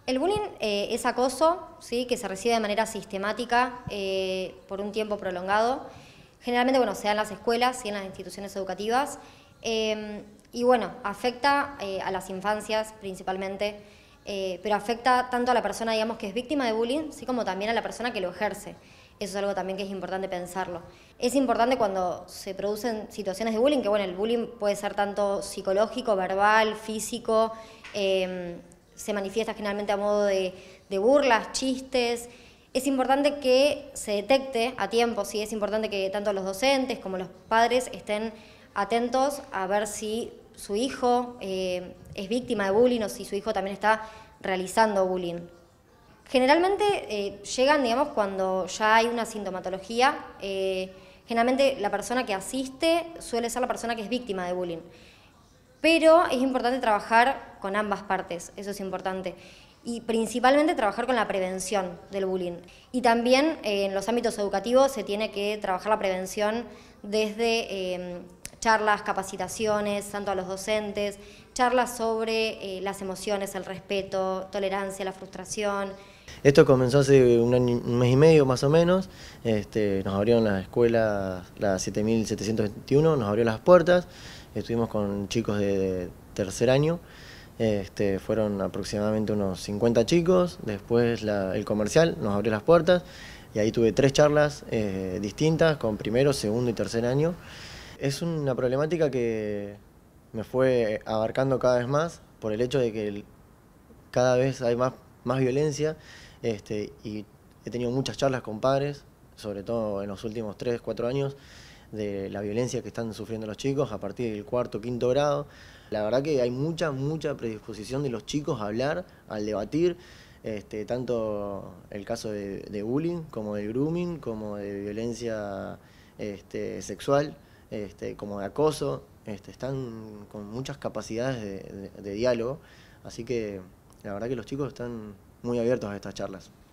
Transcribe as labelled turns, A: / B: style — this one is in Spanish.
A: El bullying es acoso, ¿sí? Que se recibe de manera sistemática por un tiempo prolongado. Generalmente, bueno, se da en las escuelas y en las instituciones educativas. Y bueno, afecta a las infancias principalmente, pero afecta tanto a la persona, digamos, que es víctima de bullying, sí, como también a la persona que lo ejerce. Eso es algo también que es importante pensarlo. Es importante cuando se producen situaciones de bullying, que bueno, el bullying puede ser tanto psicológico, verbal, físico, se manifiesta generalmente a modo de burlas, chistes. Es importante que se detecte a tiempo, ¿sí? Es importante que tanto los docentes como los padres estén atentos a ver si su hijo es víctima de bullying o si su hijo también está realizando bullying. Generalmente llegan, digamos, cuando ya hay una sintomatología. Generalmente la persona que asiste suele ser la persona que es víctima de bullying. Pero es importante trabajar con ambas partes, eso es importante. Y principalmente trabajar con la prevención del bullying. Y también en los ámbitos educativos se tiene que trabajar la prevención desde charlas, capacitaciones, tanto a los docentes, charlas sobre las emociones, el respeto, tolerancia, la frustración.
B: Esto comenzó hace un año, un mes y medio más o menos. Nos abrieron la escuela, la 7721, nos abrió las puertas. Estuvimos con chicos de tercer año. Fueron aproximadamente unos 50 chicos. Después el comercial nos abrió las puertas y ahí tuve tres charlas distintas con primero, segundo y tercer año. Es una problemática que me fue abarcando cada vez más por el hecho de que cada vez hay más violencia, y he tenido muchas charlas con padres, sobre todo en los últimos 3 4 años, de la violencia que están sufriendo los chicos a partir del cuarto, quinto grado. La verdad que hay mucha predisposición de los chicos a hablar, al debatir, tanto el caso de bullying, como de grooming, como de violencia sexual, como de acoso. Están con muchas capacidades de diálogo, así que la verdad que los chicos están muy abiertos a estas charlas.